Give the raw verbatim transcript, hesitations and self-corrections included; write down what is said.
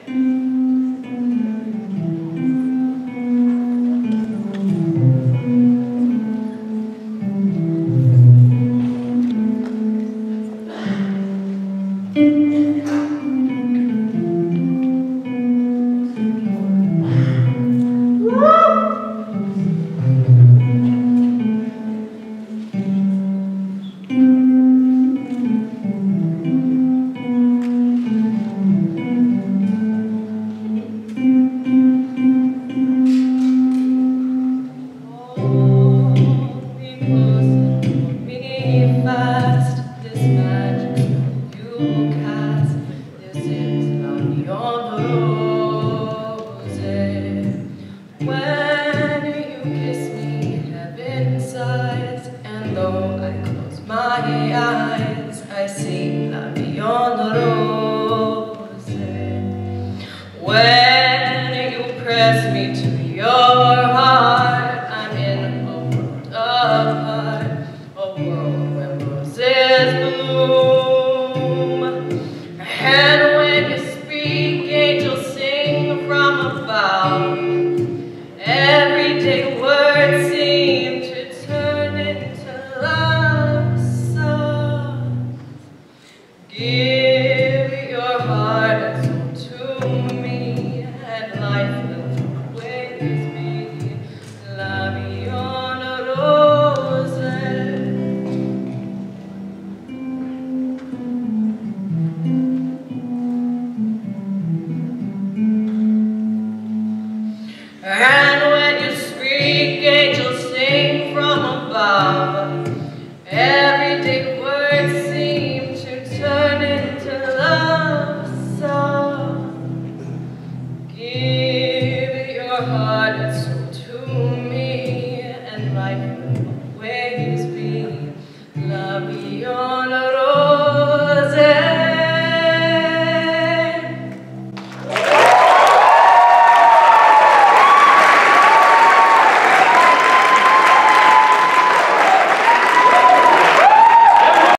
I see light beyond the roses. When you press me to your heart, I'm in a world apart, a world where roses bloom. And when you speak, angels sing from above. Everyday words seem to turn into love songs. Give your heart and soul to me, and life will always be la vie en rose. And when you speak, angels sing from above. Everyday words seem to turn into love songs. Give your heart and soul to me, and life will